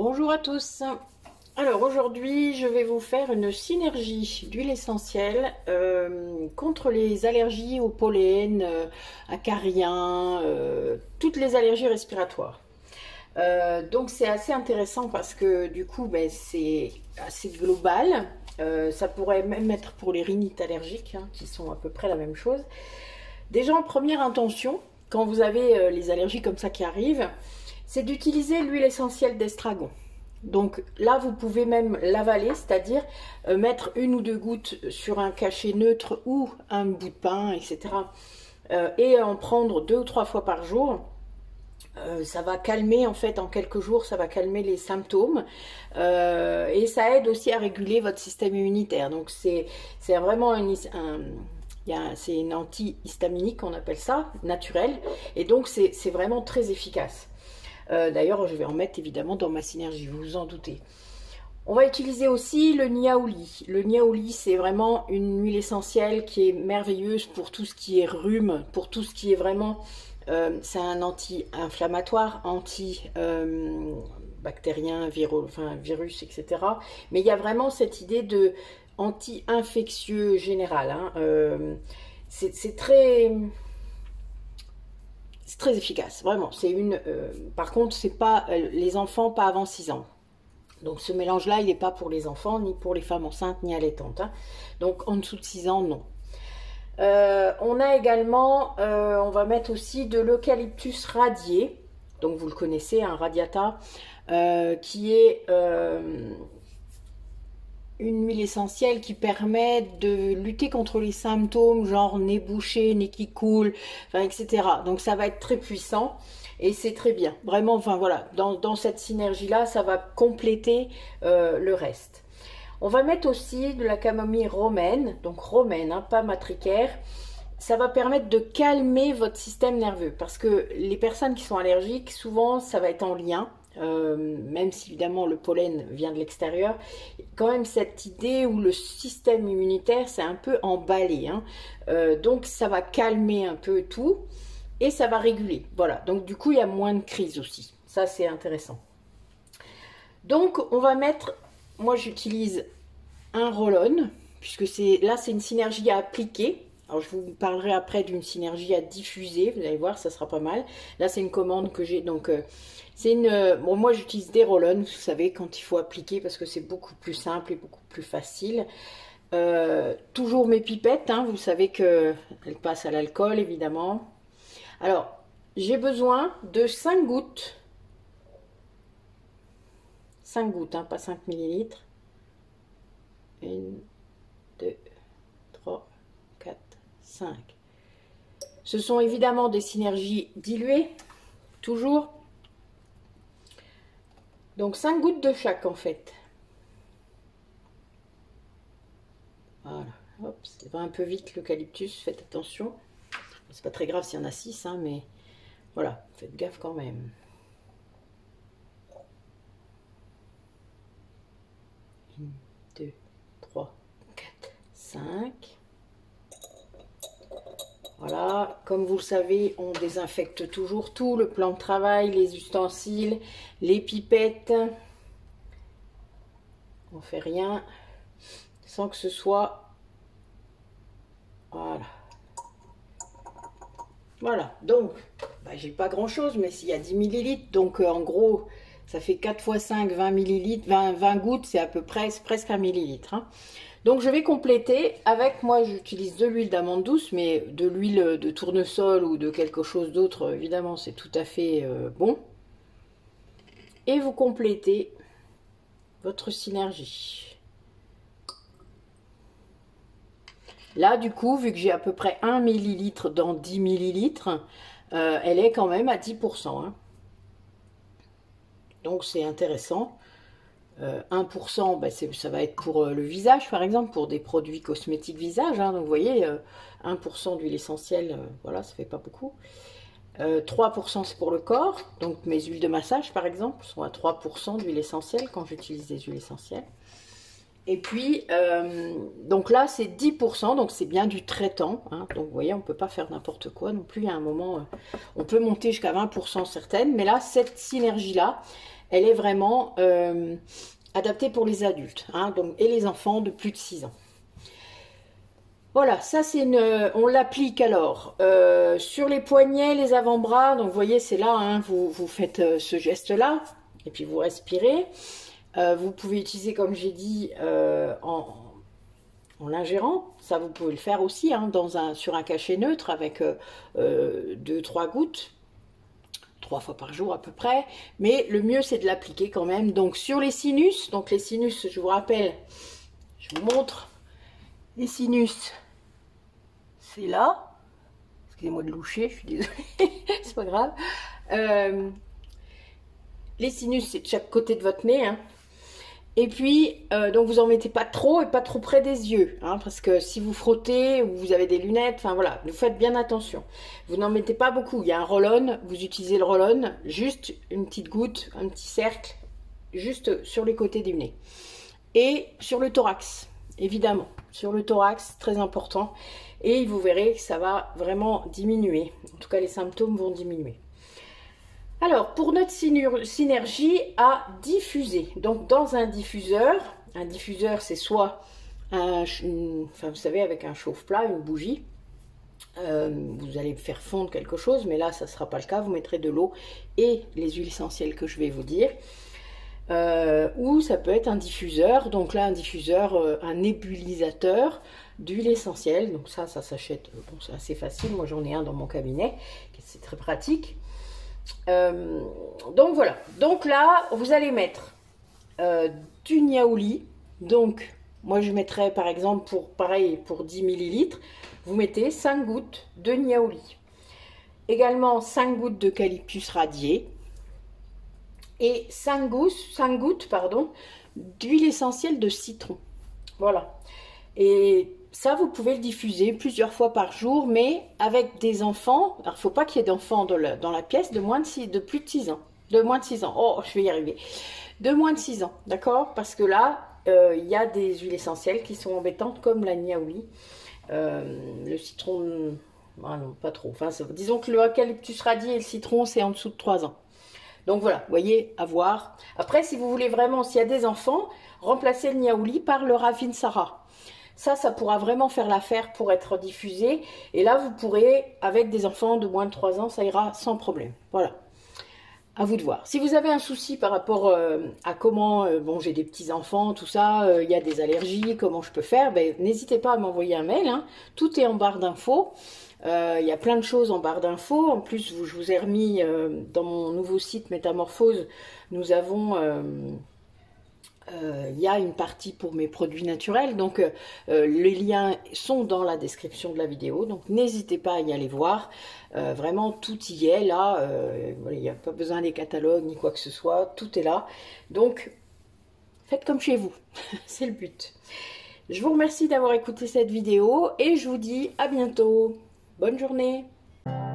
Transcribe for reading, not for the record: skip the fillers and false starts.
Bonjour à tous. Alors aujourd'hui je vais vous faire une synergie d'huile essentielle contre les allergies au pollen, acariens, toutes les allergies respiratoires. Donc c'est assez intéressant parce que du coup c'est assez global. Ça pourrait même être pour les rhinites allergiques qui sont à peu près la même chose. Déjà en première intention, quand vous avez les allergies comme ça qui arrivent, c'est d'utiliser l'huile essentielle d'estragon. Donc là, vous pouvez même l'avaler, c'est-à-dire mettre une ou deux gouttes sur un cachet neutre ou un bout de pain, etc. Et en prendre 2 ou 3 fois par jour. Ça va calmer, en fait, en quelques jours, ça va calmer les symptômes. Et ça aide aussi à réguler votre système immunitaire. Donc c'est vraiment c'est une antihistaminique, on appelle ça, naturelle. Et donc c'est vraiment très efficace. D'ailleurs, je vais en mettre évidemment dans ma synergie, vous vous en doutez. On va utiliser aussi le niaouli. Le niaouli, c'est vraiment une huile essentielle qui est merveilleuse pour tout ce qui est rhume, pour tout ce qui est vraiment... c'est un anti-inflammatoire, anti-bactérien, virus, etc. Mais il y a vraiment cette idée de anti-infectieux général. C'est très efficace, vraiment. Par contre, c'est pas les enfants, pas avant 6 ans. Donc ce mélange-là, il n'est pas pour les enfants, ni pour les femmes enceintes, ni allaitantes. Donc en dessous de 6 ans, non. On a également, on va mettre aussi de l'eucalyptus radié. Donc vous le connaissez, un radiata, qui est une huile essentielle qui permet de lutter contre les symptômes, genre nez bouché, nez qui coule, etc. Donc ça va être très puissant. Et c'est très bien, vraiment, voilà, dans cette synergie-là, ça va compléter le reste. On va mettre aussi de la camomille romaine, donc romaine, pas matricaire. Ça va permettre de calmer votre système nerveux, parce que les personnes qui sont allergiques, souvent, ça va être en lien, même si évidemment le pollen vient de l'extérieur, quand même cette idée où le système immunitaire, c'est un peu emballé. Donc ça va calmer un peu tout. Et ça va réguler, voilà. Donc du coup, il y a moins de crises aussi. Ça, c'est intéressant. Donc, on va mettre... Moi, j'utilise un roll-on, puisque là, c'est une synergie à appliquer. Alors, je vous parlerai après d'une synergie à diffuser. Vous allez voir, ça sera pas mal. Là, c'est une commande que j'ai. Donc, c'est une... Bon, moi, j'utilise des roll-on, vous savez, quand il faut appliquer, parce que c'est beaucoup plus simple et beaucoup plus facile. Toujours mes pipettes, vous savez qu'elles passent à l'alcool, évidemment. Alors, j'ai besoin de 5 gouttes. 5 gouttes, pas 5 millilitres. 1, 2, 3, 4, 5. Ce sont évidemment des synergies diluées, toujours. Donc 5 gouttes de chaque en fait. Voilà, hop, ça va un peu vite l'eucalyptus, faites attention. C'est pas très grave s'il y en a 6, mais voilà, faites gaffe quand même. Une, 2, 3, 4, 5. Voilà, comme vous le savez, on désinfecte toujours tout, le plan de travail, les ustensiles, les pipettes. On fait rien sans que ce soit... Voilà. Voilà, donc, j'ai pas grand chose, mais s'il y a 10 millilitres, donc en gros, ça fait 4 x 5, 20 millilitres, 20 gouttes, c'est à peu près, presque 1 millilitre. Donc je vais compléter avec, moi j'utilise de l'huile d'amande douce, mais de l'huile de tournesol ou de quelque chose d'autre, évidemment, c'est tout à fait bon. Et vous complétez votre synergie. Là, du coup, vu que j'ai à peu près 1 millilitre dans 10 millilitres, elle est quand même à 10%. Donc, c'est intéressant. 1%, ça va être pour le visage, par exemple, pour des produits cosmétiques visage. Donc, vous voyez, 1% d'huile essentielle, voilà, ça fait pas beaucoup. 3% c'est pour le corps. Donc, mes huiles de massage, par exemple, sont à 3% d'huile essentielle quand j'utilise des huiles essentielles. Et puis, donc là, c'est 10%, donc c'est bien du traitant. Donc, vous voyez, on ne peut pas faire n'importe quoi non plus. À un moment, on peut monter jusqu'à 20% certaines. Mais là, cette synergie-là, elle est vraiment adaptée pour les adultes, hein, donc, et les enfants de plus de 6 ans. Voilà, ça c'est on l'applique alors sur les poignets, les avant-bras. Donc vous voyez, c'est là, hein, vous faites ce geste-là et puis vous respirez. Vous pouvez utiliser, comme j'ai dit, en l'ingérant. Ça, vous pouvez le faire aussi, hein, sur un cachet neutre avec 2-3 gouttes, 3 fois par jour à peu près. Mais le mieux, c'est de l'appliquer quand même. Donc sur les sinus, donc les sinus, je vous rappelle, je vous montre les sinus. C'est là. Excusez-moi de loucher, je suis désolée, c'est pas grave. Les sinus, c'est de chaque côté de votre nez, hein. Et puis, donc vous en mettez pas trop et pas trop près des yeux, hein, parce que si vous frottez ou vous avez des lunettes, enfin voilà, vous faites bien attention. Vous n'en mettez pas beaucoup. Il y a un roll-on, vous utilisez le roll-on, juste une petite goutte, un petit cercle, juste sur les côtés du nez. Et sur le thorax, évidemment, sur le thorax, très important. Et vous verrez que ça va vraiment diminuer. En tout cas, les symptômes vont diminuer. Alors, pour notre synergie à diffuser, donc dans un diffuseur c'est soit enfin vous savez, avec un chauffe-plat, une bougie, vous allez faire fondre quelque chose, mais là ça ne sera pas le cas, vous mettrez de l'eau et les huiles essentielles que je vais vous dire, ou ça peut être un diffuseur, donc là un diffuseur, un nébulisateur d'huile essentielle, donc ça s'achète, bon c'est assez facile, moi j'en ai un dans mon cabinet, c'est très pratique. Donc voilà, donc là vous allez mettre du niaouli. Donc moi je mettrais par exemple pour 10 millilitres, vous mettez 5 gouttes de niaouli, également 5 gouttes d'eucalyptus radié et 5 gouttes d'huile essentielle de citron. Voilà, et ça, vous pouvez le diffuser plusieurs fois par jour, mais avec des enfants. Alors, il ne faut pas qu'il y ait d'enfants dans la pièce de plus de 6 ans. De moins de 6 ans. Oh, je vais y arriver. De moins de 6 ans, d'accord? Parce que là, il y a des huiles essentielles qui sont embêtantes, comme la niaouli. Le citron, ah non, pas trop. Enfin, disons que l'eucalyptus radié et le citron, c'est en dessous de 3 ans. Donc voilà, vous voyez, à voir. Après, si vous voulez vraiment, s'il y a des enfants, remplacez le niaouli par le ravinsara. Ça pourra vraiment faire l'affaire pour être diffusé. Et là, vous pourrez, avec des enfants de moins de 3 ans, ça ira sans problème. Voilà. À vous de voir. Si vous avez un souci par rapport à comment, bon, j'ai des petits-enfants, tout ça, il y a des allergies, comment je peux faire, ben, n'hésitez pas à m'envoyer un mail, hein. Tout est en barre d'infos. Il y a plein de choses en barre d'infos. En plus, je vous ai remis dans mon nouveau site Métamorphose, nous avons... il y a une partie pour mes produits naturels, donc les liens sont dans la description de la vidéo, donc n'hésitez pas à y aller voir. Vraiment tout y est là, il n'y a pas besoin des catalogues ni quoi que ce soit, tout est là, donc faites comme chez vous. C'est le but. Je vous remercie d'avoir écouté cette vidéo et je vous dis à bientôt. Bonne journée.